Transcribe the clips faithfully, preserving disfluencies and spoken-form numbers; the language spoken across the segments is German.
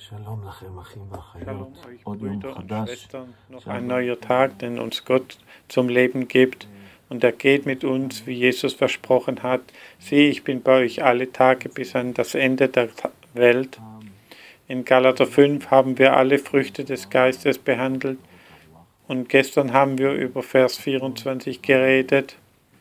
Shalom euch Brüder und Schwestern, noch ein neuer Tag, den uns Gott zum Leben gibt, und er geht mit uns, wie Jesus versprochen hat. Siehe, ich bin bei euch alle Tage bis an das Ende der Welt. In Galater fünf haben wir alle Früchte des Geistes behandelt und gestern haben wir über Vers vierundzwanzig geredet.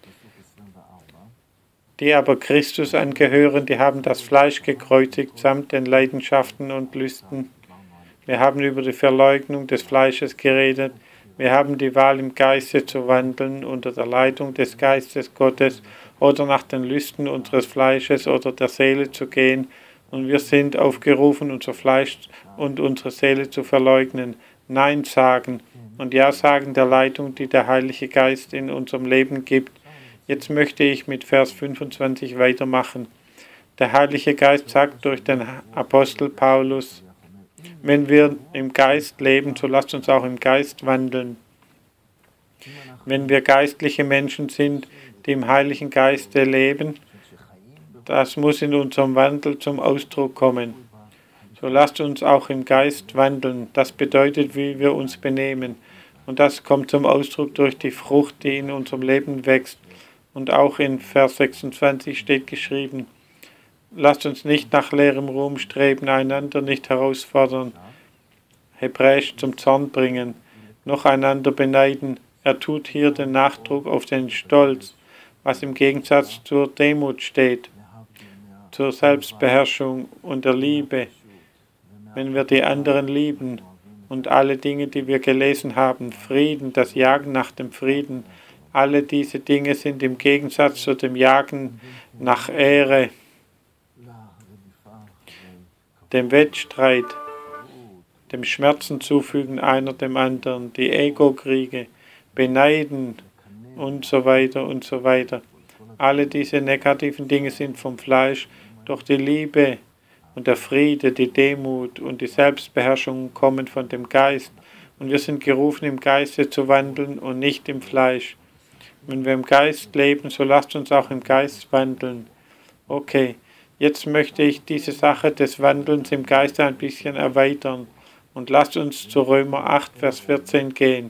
Die aber Christus angehören, die haben das Fleisch gekreuzigt samt den Leidenschaften und Lüsten. Wir haben über die Verleugnung des Fleisches geredet. Wir haben die Wahl im Geiste zu wandeln unter der Leitung des Geistes Gottes oder nach den Lüsten unseres Fleisches oder der Seele zu gehen. Und wir sind aufgerufen, unser Fleisch und unsere Seele zu verleugnen, Nein sagen und Ja sagen der Leitung, die der Heilige Geist in unserem Leben gibt. Jetzt möchte ich mit Vers fünfundzwanzig weitermachen. Der Heilige Geist sagt durch den Apostel Paulus: Wenn wir im Geist leben, so lasst uns auch im Geist wandeln. Wenn wir geistliche Menschen sind, die im Heiligen Geiste leben, das muss in unserem Wandel zum Ausdruck kommen. So lasst uns auch im Geist wandeln. Das bedeutet, wie wir uns benehmen. Und das kommt zum Ausdruck durch die Frucht, die in unserem Leben wächst. Und auch in Vers sechsundzwanzig steht geschrieben: Lasst uns nicht nach leerem Ruhm streben, einander nicht herausfordern, hebräisch zum Zorn bringen, noch einander beneiden. Er tut hier den Nachdruck auf den Stolz, was im Gegensatz zur Demut steht, zur Selbstbeherrschung und der Liebe. Wenn wir die anderen lieben und alle Dinge, die wir gelesen haben, Frieden, das Jagen nach dem Frieden, alle diese Dinge sind im Gegensatz zu dem Jagen nach Ehre, dem Wettstreit, dem Schmerzen zufügen einer dem anderen, die Ego-Kriege, Beneiden und so weiter und so weiter. Alle diese negativen Dinge sind vom Fleisch, doch die Liebe und der Friede, die Demut und die Selbstbeherrschung kommen von dem Geist. Und wir sind gerufen, im Geiste zu wandeln und nicht im Fleisch. Wenn wir im Geist leben, so lasst uns auch im Geist wandeln. Okay, jetzt möchte ich diese Sache des Wandelns im Geist ein bisschen erweitern. Und lasst uns zu Römer acht, Vers vierzehn gehen.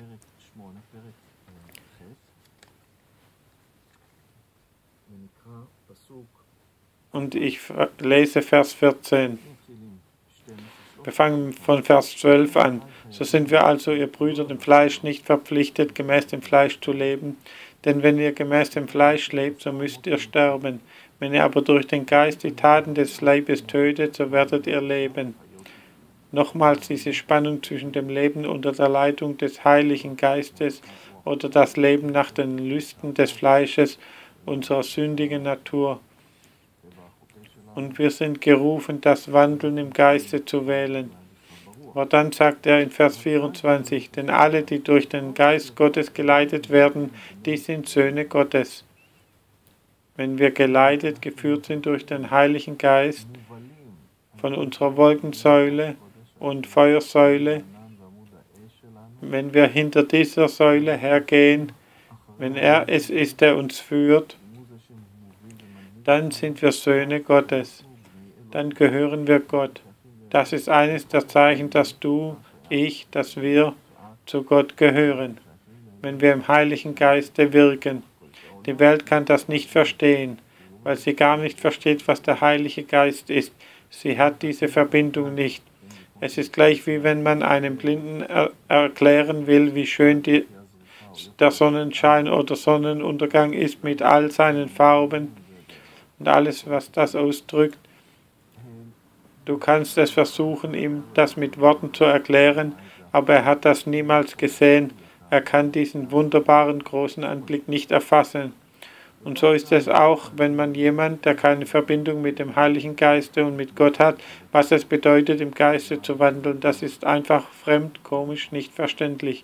Und ich lese Vers vierzehn. Wir fangen von Vers zwölf an. So sind wir also, ihr Brüder, dem Fleisch nicht verpflichtet, gemäß dem Fleisch zu leben. Denn wenn ihr gemäß dem Fleisch lebt, so müsst ihr sterben. Wenn ihr aber durch den Geist die Taten des Leibes tötet, so werdet ihr leben. Nochmals diese Spannung zwischen dem Leben unter der Leitung des Heiligen Geistes oder das Leben nach den Lüsten des Fleisches, unserer sündigen Natur. Und wir sind gerufen, das Wandeln im Geiste zu wählen. Aber dann sagt er in Vers vierundzwanzig, denn alle, die durch den Geist Gottes geleitet werden, die sind Söhne Gottes. Wenn wir geleitet, geführt sind durch den Heiligen Geist von unserer Wolkensäule und Feuersäule, wenn wir hinter dieser Säule hergehen, wenn er es ist, der uns führt, dann sind wir Söhne Gottes. Dann gehören wir Gott. Das ist eines der Zeichen, dass du, ich, dass wir zu Gott gehören, wenn wir im Heiligen Geiste wirken. Die Welt kann das nicht verstehen, weil sie gar nicht versteht, was der Heilige Geist ist. Sie hat diese Verbindung nicht. Es ist gleich wie wenn man einem Blinden er erklären will, wie schön die, der Sonnenschein oder Sonnenuntergang ist mit all seinen Farben und alles, was das ausdrückt. Du kannst es versuchen, ihm das mit Worten zu erklären, aber er hat das niemals gesehen. Er kann diesen wunderbaren großen Anblick nicht erfassen. Und so ist es auch, wenn man jemand, der keine Verbindung mit dem Heiligen Geiste und mit Gott hat, was es bedeutet, im Geiste zu wandeln. Das ist einfach fremd, komisch, nicht verständlich.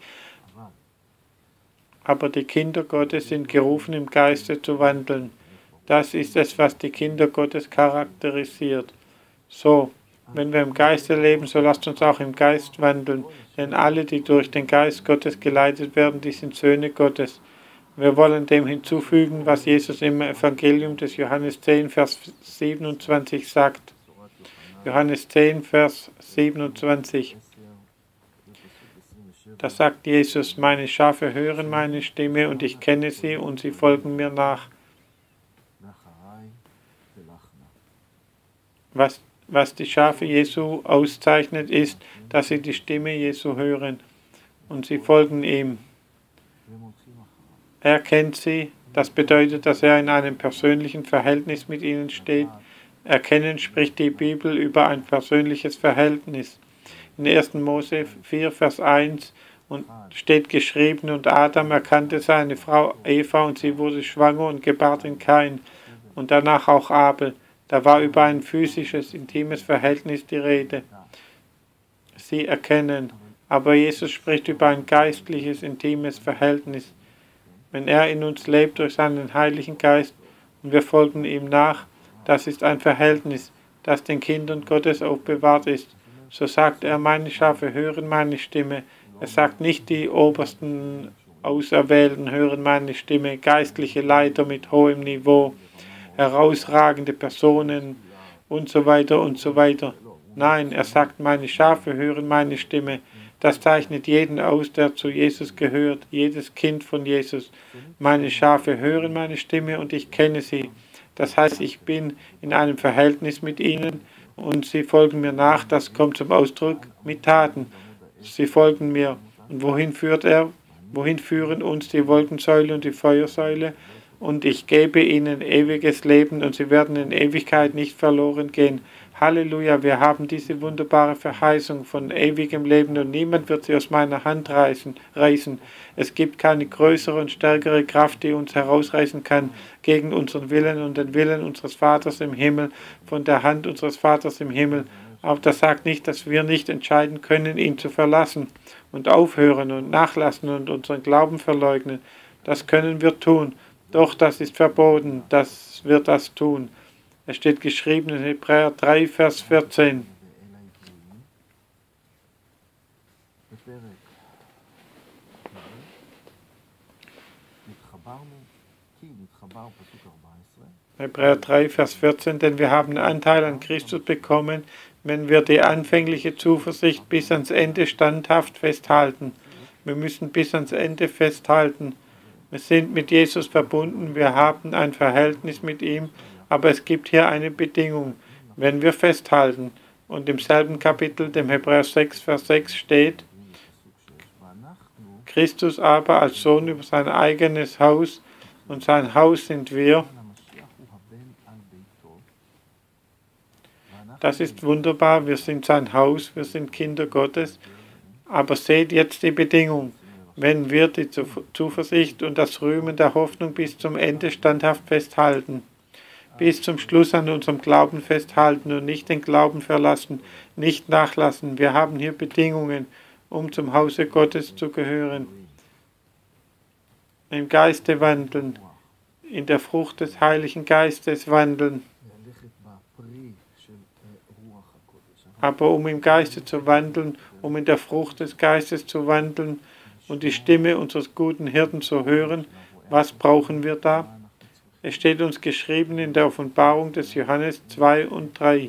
Aber die Kinder Gottes sind gerufen, im Geiste zu wandeln. Das ist es, was die Kinder Gottes charakterisiert. So, wenn wir im Geiste leben, so lasst uns auch im Geist wandeln. Denn alle, die durch den Geist Gottes geleitet werden, die sind Söhne Gottes. Wir wollen dem hinzufügen, was Jesus im Evangelium des Johannes zehn, Vers siebenundzwanzig sagt. Johannes zehn, Vers siebenundzwanzig. Da sagt Jesus, meine Schafe hören meine Stimme und ich kenne sie und sie folgen mir nach. Was, was die Schafe Jesu auszeichnet, ist, dass sie die Stimme Jesu hören und sie folgen ihm. Er kennt sie, das bedeutet, dass er in einem persönlichen Verhältnis mit ihnen steht. Erkennen spricht die Bibel über ein persönliches Verhältnis. In ersten Mose vier, Vers eins und steht geschrieben, und Adam erkannte seine Frau Eva und sie wurde schwanger und gebar den Kain und danach auch Abel. Da war über ein physisches, intimes Verhältnis die Rede. Sie erkennen, aber Jesus spricht über ein geistliches, intimes Verhältnis. Wenn er in uns lebt durch seinen Heiligen Geist und wir folgen ihm nach, das ist ein Verhältnis, das den Kindern Gottes aufbewahrt ist. So sagt er, meine Schafe hören meine Stimme. Er sagt nicht, die obersten Auserwählten hören meine Stimme, geistliche Leiter mit hohem Niveau, herausragende Personen und so weiter und so weiter. Nein, er sagt, meine Schafe hören meine Stimme. Das zeichnet jeden aus, der zu Jesus gehört, jedes Kind von Jesus. Meine Schafe hören meine Stimme und ich kenne sie. Das heißt, ich bin in einem Verhältnis mit ihnen und sie folgen mir nach. Das kommt zum Ausdruck mit Taten. Sie folgen mir. Und wohin führt er? Wohin führen uns die Wolkensäule und die Feuersäule? Und ich gebe ihnen ewiges Leben und sie werden in Ewigkeit nicht verloren gehen. Halleluja, wir haben diese wunderbare Verheißung von ewigem Leben und niemand wird sie aus meiner Hand reißen, reißen. Es gibt keine größere und stärkere Kraft, die uns herausreißen kann gegen unseren Willen und den Willen unseres Vaters im Himmel, von der Hand unseres Vaters im Himmel. Aber das sagt nicht, dass wir nicht entscheiden können, ihn zu verlassen und aufhören und nachlassen und unseren Glauben verleugnen. Das können wir tun. Doch das ist verboten, dass wir das tun. Es steht geschrieben in Hebräer drei, Vers vierzehn. Hebräer drei, Vers vierzehn, denn wir haben Anteil an Christus bekommen, wenn wir die anfängliche Zuversicht bis ans Ende standhaft festhalten. Wir müssen bis ans Ende festhalten. Wir sind mit Jesus verbunden, wir haben ein Verhältnis mit ihm, aber es gibt hier eine Bedingung, wenn wir festhalten. Und im selben Kapitel, dem Hebräer sechs, Vers sechs steht, Christus aber als Sohn über sein eigenes Haus, und sein Haus sind wir. Das ist wunderbar, wir sind sein Haus, wir sind Kinder Gottes, aber seht jetzt die Bedingung. Wenn wir die Zuversicht und das Rühmen der Hoffnung bis zum Ende standhaft festhalten, bis zum Schluss an unserem Glauben festhalten und nicht den Glauben verlassen, nicht nachlassen. Wir haben hier Bedingungen, um zum Hause Gottes zu gehören. Im Geiste wandeln, in der Frucht des Heiligen Geistes wandeln. Aber um im Geiste zu wandeln, um in der Frucht des Geistes zu wandeln und die Stimme unseres guten Hirten zu hören, was brauchen wir da? Es steht uns geschrieben in der Offenbarung des Johannes zwei und drei.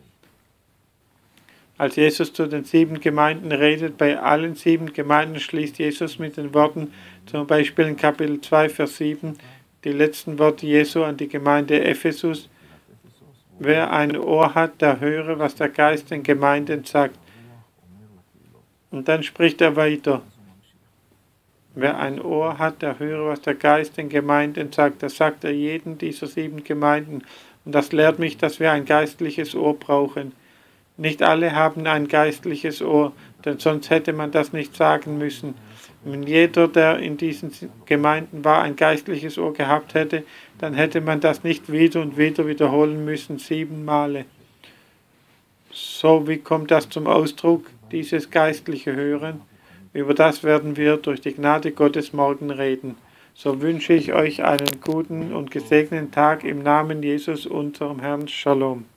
Als Jesus zu den sieben Gemeinden redet, bei allen sieben Gemeinden schließt Jesus mit den Worten, zum Beispiel in Kapitel zwei, Vers sieben, die letzten Worte Jesu an die Gemeinde Ephesus. Wer ein Ohr hat, der höre, was der Geist den Gemeinden sagt. Und dann spricht er weiter. Wer ein Ohr hat, der höre, was der Geist den Gemeinden sagt. Das sagt er jeden dieser sieben Gemeinden. Und das lehrt mich, dass wir ein geistliches Ohr brauchen. Nicht alle haben ein geistliches Ohr, denn sonst hätte man das nicht sagen müssen. Wenn jeder, der in diesen Gemeinden war, ein geistliches Ohr gehabt hätte, dann hätte man das nicht wieder und wieder wiederholen müssen, sieben Male. So, wie kommt das zum Ausdruck, dieses geistliche Hören? Über das werden wir durch die Gnade Gottes morgen reden. So wünsche ich euch einen guten und gesegneten Tag im Namen Jesus, unserem Herrn. Shalom.